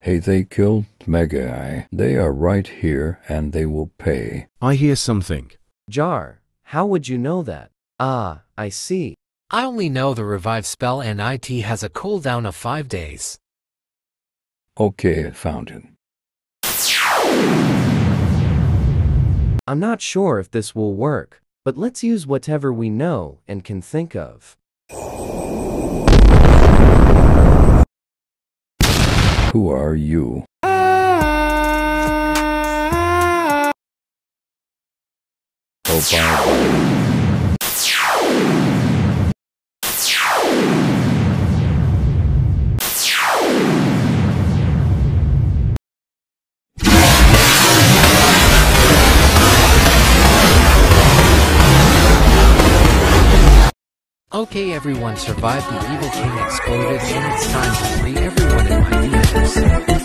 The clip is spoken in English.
Hey, they killed Magi. They are right here and they will pay. I hear something. Jar, how would you know that? Ah, I see. I only know the revive spell and it has a cooldown of 5 days. Okay, I found it. I'm not sure if this will work, but let's use whatever we know and can think of. Who are you? Oh, bye. Okay, everyone survived. The evil king exploded and it's time to free everyone in my universe.